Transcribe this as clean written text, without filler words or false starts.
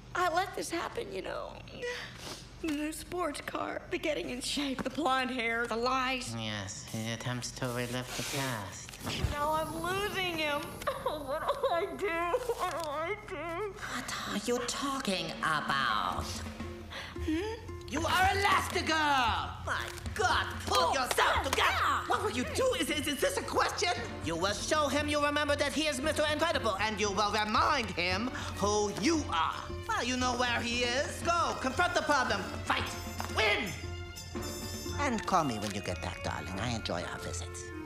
I let this happen, you know. The new sports car, the getting in shape, the blonde hair, the lies. Yes, he attempts to relive the past. Now I'm losing him. What do I do? What do I do? What are you talking about? You are Elastigirl! My God, pull yourself together! What will you do? Is this a question? You will show him you remember that he is Mr. Incredible, and you will remind him who you are. Well, you know where he is. Go, confront the problem. Fight. Win! And call me when you get back, darling. I enjoy our visits.